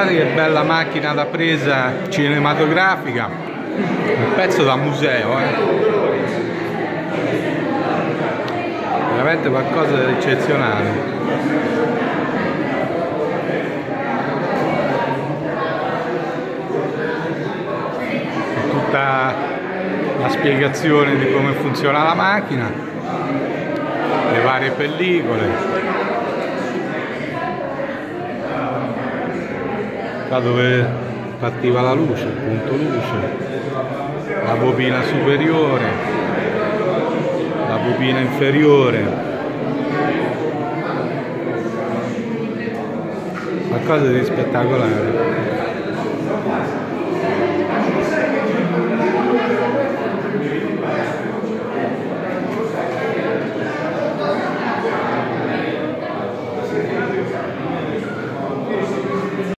Guardate che bella macchina da presa cinematografica, un pezzo da museo, veramente qualcosa di eccezionale. Tutta la spiegazione di come funziona la macchina, le varie pellicole. Qua dove partiva la luce, il punto luce, la bobina superiore, la bobina inferiore, qualcosa di spettacolare.